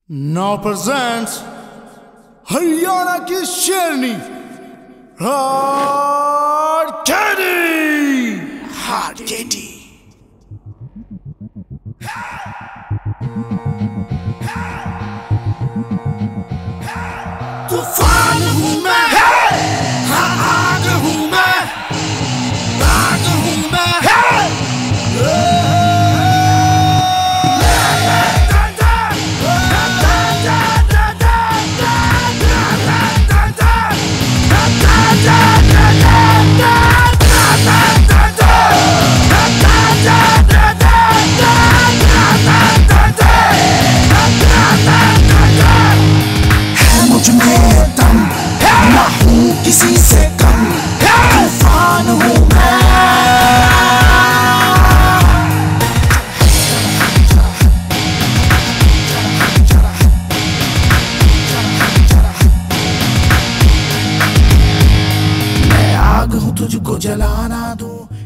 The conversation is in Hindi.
नाउ प्रेजेंट्स हरियाणा की शेरनी हार्ड कैंडी। तूफान हूँ मैं, आग हूँ मैं, आग हूँ मैं। किसी से कम तूफान हूँ मैं। मैं आग हूँ तुझको जलाना दूं,